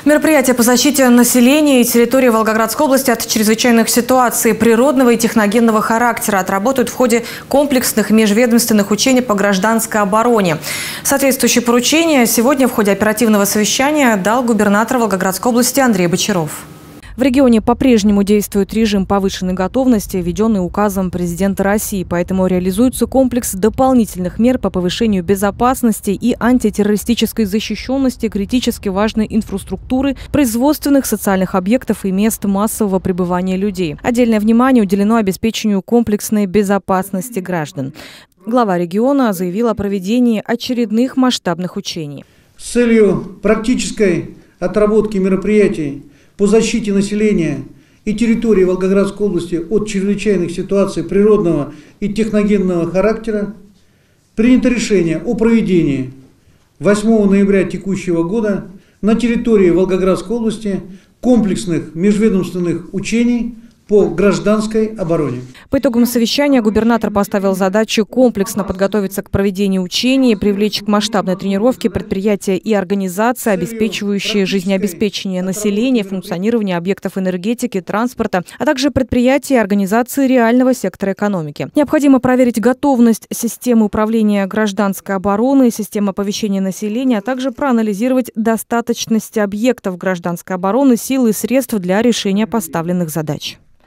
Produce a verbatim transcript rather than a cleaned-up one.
Мероприятия по защите населения и территории Волгоградской области от чрезвычайных ситуаций природного и техногенного характера отработают в ходе комплексных межведомственных учений по гражданской обороне. Соответствующее поручение сегодня в ходе оперативного совещания дал губернатор Волгоградской области Андрей Бочаров. В регионе по-прежнему действует режим повышенной готовности, введенный указом президента России. Поэтому реализуется комплекс дополнительных мер по повышению безопасности и антитеррористической защищенности критически важной инфраструктуры, производственных, социальных объектов и мест массового пребывания людей. Отдельное внимание уделено обеспечению комплексной безопасности граждан. Глава региона заявил о проведении очередных масштабных учений. С целью практической отработки мероприятий по защите населения и территории Волгоградской области от чрезвычайных ситуаций природного и техногенного характера принято решение о проведении восьмого ноября текущего года на территории Волгоградской области комплексных межведомственных учений по гражданской обороне. По итогам совещания губернатор поставил задачу комплексно подготовиться к проведению учений, привлечь к масштабной тренировке предприятия и организации, обеспечивающие жизнеобеспечение населения, функционирование объектов энергетики, транспорта, а также предприятия и организации реального сектора экономики. Необходимо проверить готовность системы управления гражданской обороны, системы оповещения населения, а также проанализировать достаточность объектов гражданской обороны, сил и средств для решения поставленных задач.